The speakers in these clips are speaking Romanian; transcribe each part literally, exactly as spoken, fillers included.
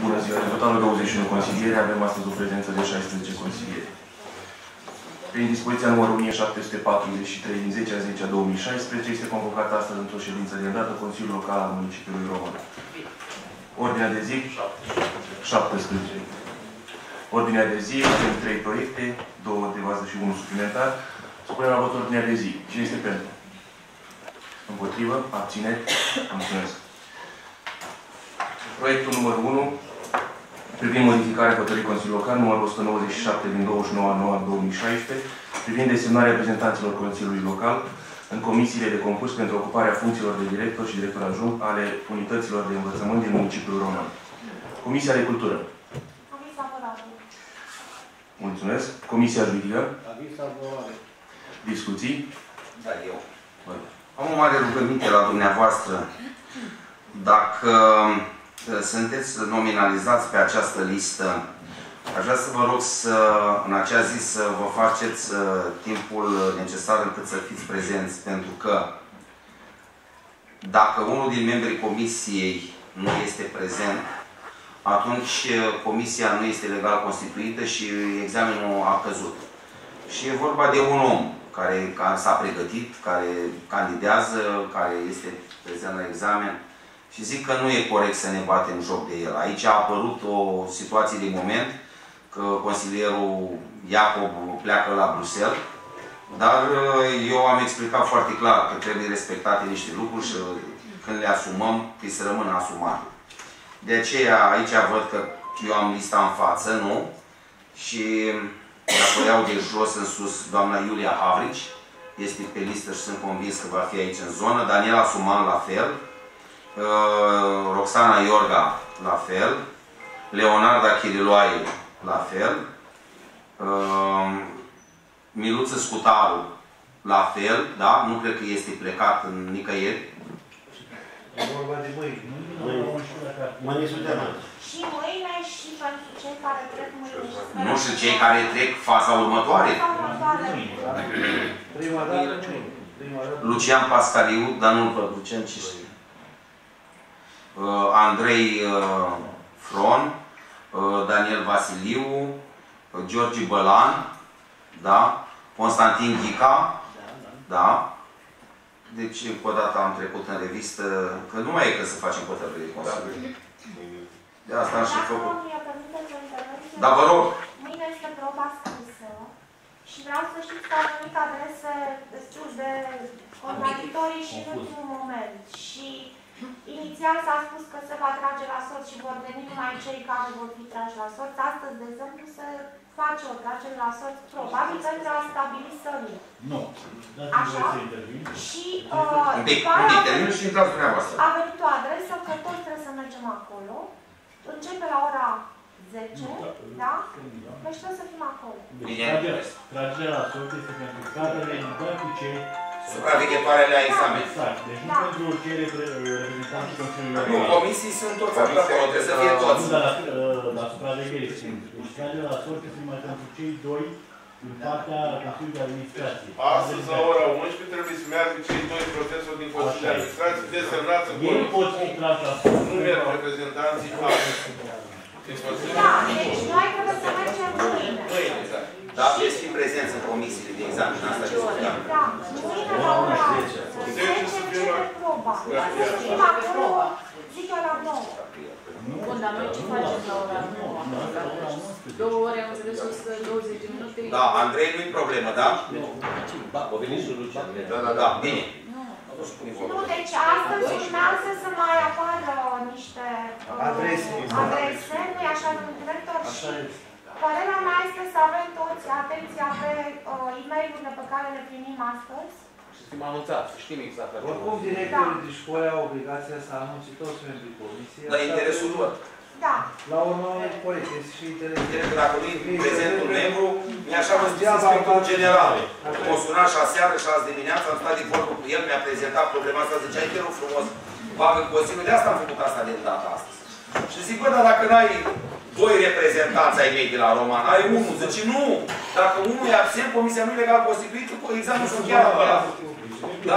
Bună ziua! În totalul douăzeci și unu consilieri, avem astăzi o prezență de șaisprezece consilieri. Prin dispoziția numărul o mie șapte sute patruzeci și trei din zece a zecea două mii șaisprezece este convocat astăzi într-o ședință de îndată Consiliul Local al Municipiului Roman. Ordinea de zi? șaptesprezece. Ordinea de zi, avem trei proiecte, două de bază și unul suplimentar. Supunem la vot ordinea de zi. Cine este pentru? Împotrivă? Abțineri? Mulțumesc. Proiectul numărul unu, privind modificarea hotărârii Consiliului Local, numărul o sută nouăzeci și șapte din douăzeci și nouă a noua două mii șaisprezece, privind desemnarea reprezentanților Consiliului Local în comisiile de concurs pentru ocuparea funcțiilor de director și director adjunct ale unităților de învățământ din municipiul Roman. Comisia de Cultură. Aviz favorabil. Mulțumesc. Comisia Juridică. Aviz favorabil. Discuții? Da, eu. Bă. Am o mare rugăminte la dumneavoastră. Dacă sunteți nominalizați pe această listă, aș vrea să vă rog să, în acea zi, să vă faceți timpul necesar încât să fiți prezenți, pentru că dacă unul din membrii comisiei nu este prezent, atunci comisia nu este legal constituită și examenul a căzut. Și e vorba de un om care s-a pregătit, care candidează, care este prezent la examen. Și zic că nu e corect să ne batem joc de el. Aici a apărut o situație de moment, că consilierul Iacob pleacă la Bruxelles, dar eu am explicat foarte clar că trebuie respectate niște lucruri și când le asumăm, trebuie să rămână asumate. De aceea, aici văd că eu am lista în față, nu? Și dacă o iau de jos în sus, doamna Iulia Havrici este pe listă și sunt convins că va fi aici în zonă, Daniela Suman la fel, Uh, Roxana Iorga, la fel. Leonarda Chiriloae, la fel. Uh, Miluță Scutaru, la fel, da? Nu cred că este plecat în nicăieri. E vorba de mâini. Mâini sutemat. Și mâine și pentru cei care trec mâine. Nu și cei care trec faza următoare. Prima dată, Lucian Pascaliu, dar nu-l văd, Lucian Cisli. Uh, Andrei uh, Fron, uh, Daniel Vasiliu, uh, Georgi Bălan, da? Constantin Ghica, da? Deci, încă o dată am trecut în revistă, că nu mai e că să facem hotărâri de Consiliu. De asta am și făcut. Dar vă rog. Mâine este proba scrisă și vreau să știți că au venit adrese destul de contradictorii și în ultimul moment. Și inițial s-a spus că se va trage la sorți și vor veni numai cei care vor fi trași la sorți. Astăzi, de exemplu, se face o tragere la sorți, probabil pentru a stabili sările. Nu. Așa? Și uh, un pic, un pic, termin și intrați dumneavoastră. A venit o adresă că toți trebuie să mergem acolo. Începe la ora zece, da? Deci trebuie să fim acolo. Tragerea la sorți este pentru cadrele didactice, supraveghetoare la examen. Exact. Deci nu pentru cei reprezentanții Consiliului Local. Nu, comisii sunt toți acolo, trebuie să fie toți. Nu, dar la supraveghere sunt. Deci tragerea la sorți este numai pentru cei doi din partea Consiliului de Administrație. Astăzi, la ora unsprezece, trebuie să meargă cei doi profesori din Consiliul de Administrație desemnați în ei pot fi trași la sorți. Nu merg reprezentanții alții. Da, deci noi trebuie să mergem mâine. Mâine, exact. Da, veți fi prezenți în comisiile de examen. Asta discutăm. Da, mâine la ora zece începe proba. Trebuie să fim acolo, zic eu, la nouă. Bun, dar noi ce facem la ora nouă? Două ore am înțeles că douăzeci de minute. Da, Andrei nu-i problemă, da? Da, o venit și Lucian. Da, da, da, bine. Nu, deci astăzi urmează să mai apară niște adrese, adrese, nu-i așa, domnul director? Și părerea mea este să avem toți atenția pe e-mail-urile pe care le primim astăzi. Și să fim anunțați, știm exact la ce. Oricum, directorii de școli au obligația să anunțe toți membrii comisiei. La interesul lor. Da. La urmă, corect, este și interesul. Dacă nu-i prezentul membru, mi așa vă spus inspectorul general. M-a sunat și aseară și azi dimineața, am stat de vorbă cu el, mi-a prezentat problema asta, zicea, te rog frumos, bagă Consiliul, de asta am făcut asta de data astăzi. Și zic, bă, dar dacă n-ai doi reprezentanți ai mei de la Roman, ai unul, zice, nu, dacă unul e absent, comisia nu e legal constituită, examenul sunt chiar ăla. Da?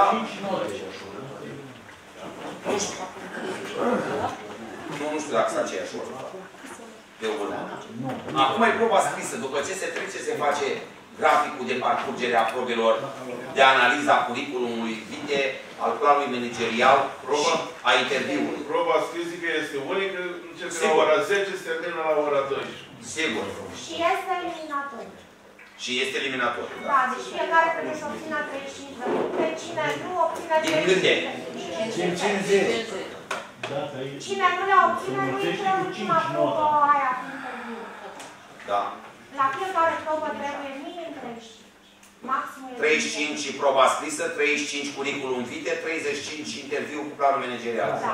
Nu știu. Nu, nu știu dacă sunt aceeași oră. Pe urmă. Acum e proba scrisă. După ce se trece, se face graficul de parcurgere a probelor, de analiza curriculumului vitae, al planului managerial și a interviului. Proba scrisă este unică, începe la ora zece, se termină la ora douăsprezece. Sigur. Și este eliminatoriu. Și este eliminatoriu. Da, deci fiecare trebuie să obțină treizeci și cinci de puncte. Cine nu obține Din treizeci câte? Din cincizeci. Cine nu le obține, nu intră în ultima probă aia cu interviu. Da. La fiecare probă trebuie minim treizeci și cinci. Maximul treizeci și cinci proba scrisă, treizeci și cinci curriculum vitae, treizeci și cinci interviu cu planul managerial. Da.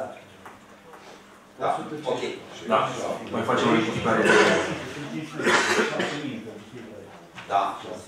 Da. Ok. Da. Mai facem o rectificare. Da.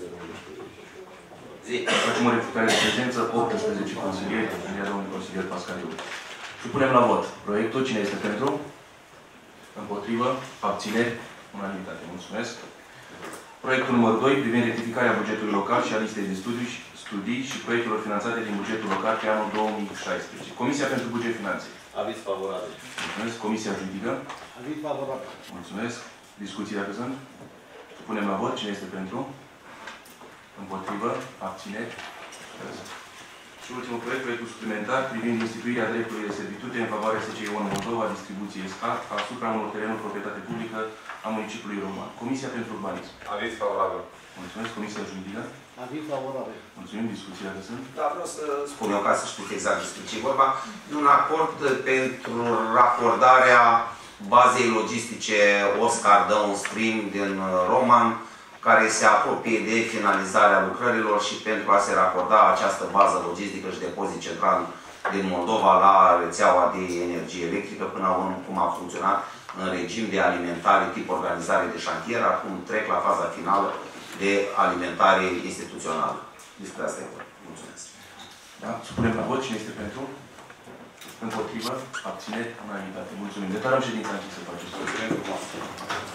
Zi. Facem o rectificare de prezență, optsprezece consilieri, iar domnul consilier Pascaliu. Supunem la vot proiectul. Cine este pentru? Împotrivă? Abțineri? Unanimitate. Mulțumesc. Proiectul numărul doi, privind rectificarea bugetului local și a listei de studii, studii și proiectelor finanțate din bugetul local pe anul două mii șaisprezece. Comisia pentru Buget Finanțe. Aviz favorabil. Mulțumesc. Comisia Juridică. Aviz favorabil. Mulțumesc. Discuții dacă sunt? Supunem la vot. Cine este pentru? Împotrivă? Abțineri? Și ultimul proiect, proiectul suplimentar privind instituirea dreptului de servitute în favoarea S C I Ion Moldova, distribuție S A, asupra unor terenuri proprietate publică a municipiului Roman. Comisia pentru Urbanism. Aviz favorabil. Mulțumesc. Comisia Juridică. Aviz favorabil. Mulțumim. Discuții dacă sunt? Da, vreau să spun eu ca să știți exact despre ce e vorba. De un acord pentru racordarea bazei logistice Oscar Downstream din Roman, care se apropie de finalizarea lucrărilor și pentru a se racorda această bază logistică și depozit central din Moldova la rețeaua de energie electrică, până acum a funcționat în regim de alimentare tip organizare de șantier, acum trec la faza finală de alimentare instituțională. Despre asta e vorba. Mulțumesc. Da? Supunem la vot. Cine este pentru? Împotrivă? Abțineri? Unanimitate. Mulțumim. Declarăm ședința închisă. Mulțumesc frumos.